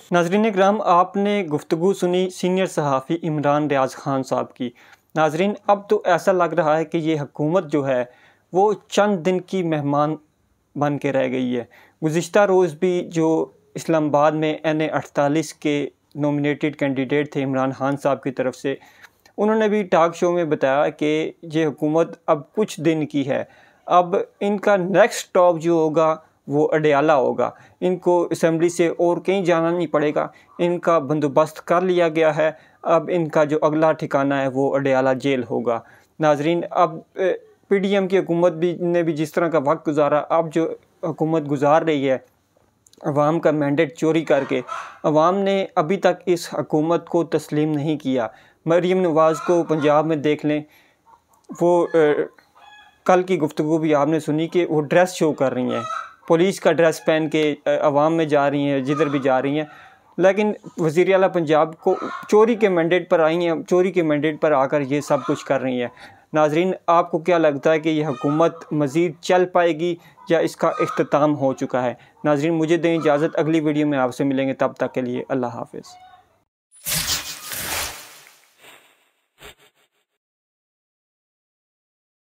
नाज़रीन इकराम, आपने गुफ्तगू सुनी सीनियर सहाफ़ी इमरान रियाज ख़ान साहब की। नाज़रीन, अब तो ऐसा लग रहा है कि ये हुकूमत जो है वो चंद दिन की मेहमान बन के रह गई है। गुज़िश्ता रोज़ भी जो इस्लामाबाद में NA-48 के नॉमिनेटेड कैंडिडेट थे इमरान खान साहब की तरफ से, उन्होंने भी टॉक शो में बताया कि ये हुकूमत अब कुछ दिन की है। अब इनका नेक्स्ट स्टॉप जो होगा वो अडयाला होगा। इनको असम्बली से और कहीं जाना नहीं पड़ेगा, इनका बंदोबस्त कर लिया गया है। अब इनका जो अगला ठिकाना है वो अडयाला जेल होगा। नाजरीन, अब PDM की हुकूमत ने भी जिस तरह का वक्त गुजारा, अब जो हुकूमत गुजार रही है अवाम का मैंडेट चोरी करके, अवाम ने अभी तक इस हुकूमत को तस्लीम नहीं किया। मरीम नवाज़ को पंजाब में देख लें, वो कल की गुफ्तगू भी आपने सुनी कि वो ड्रेस शो कर रही हैं, पुलिस का ड्रेस पहन के अवाम में जा रही हैं, जिधर भी जा रही हैं। लेकिन वज़ीर आला पंजाब को चोरी के मैंडेट पर आई हैं, चोरी के मैंडेट पर आकर ये सब कुछ कर रही हैं। नाजरीन, आपको क्या लगता है कि यह हुकूमत मज़ीद चल पाएगी या इसका इख्तिताम हो चुका है? नाजरीन, मुझे दें इजाज़त, अगली वीडियो में आपसे मिलेंगे, तब तक के लिए अल्लाह हाफ़िज़।